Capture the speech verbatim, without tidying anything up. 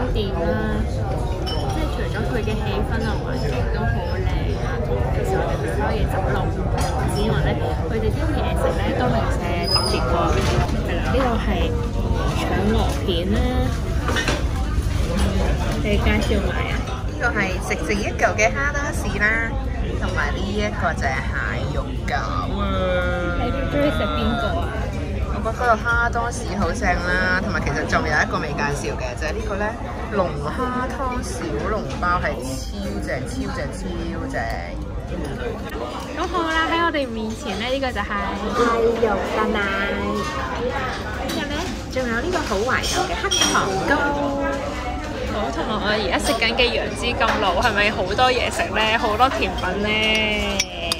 店啦，即係除咗佢嘅氣氛啊環境都好靚啊，其實我哋去開嘢走路之外咧，佢哋啲嘢食咧都零舍特別喎。係啦，呢個係腸鵝片啦，你介紹埋啊？ 呢個係食剩一嚿嘅蝦多士啦，同埋呢一個就係蟹肉餃啊！ 你最中意食邊個啊？ 我覺得個蝦多士好正啦，同埋其實仲有一個未介紹嘅，就係、是、呢個咧龍蝦湯小籠包係超正、超正、超正。 咁好啦，喺我哋面前咧，呢、這個就係蟹肉燉奶。跟住咧，仲有呢個好懷舊嘅黑糖糕。好，同埋我而家食緊嘅楊枝甘露，係咪好多嘢食咧？好多甜品咧？